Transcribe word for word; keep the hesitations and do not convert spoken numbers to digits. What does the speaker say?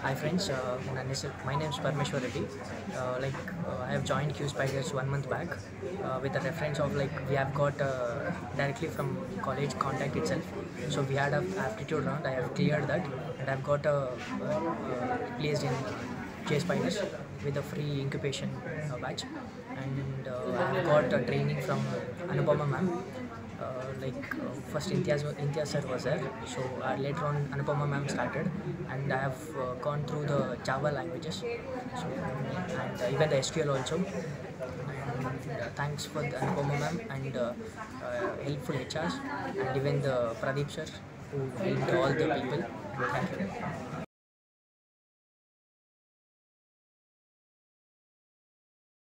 Hi friends, uh, my name is Parmeshwar Reddy. Uh, like uh, I have joined JSpiders one month back uh, with the reference of like we have got uh, directly from college contact itself. So we had a aptitude round. I have cleared that and I've got uh, uh, placed in JSpiders with a free incubation uh, batch. And uh, I've got a training from Anupama ma'am. Uh, like uh, first Imtiaz, Imtiaz sir was there, so uh, later on Anupama ma'am started, and I have uh, gone through the Java languages, so and uh, even the S Q L also. And uh, thanks for the Anupama ma'am and uh, uh, helpful H Rs and even the Pradeep sir who helped all the people. Thank you.